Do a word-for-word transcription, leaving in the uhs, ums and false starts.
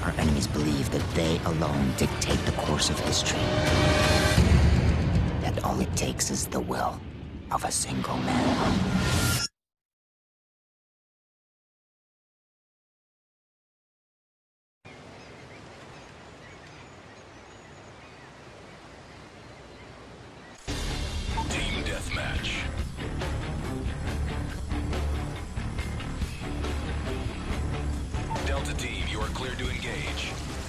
Our enemies believe that they alone dictate the course of history. That all it takes is the will of a single man. Team Deathmatch. Delta Team, you are clear to engage.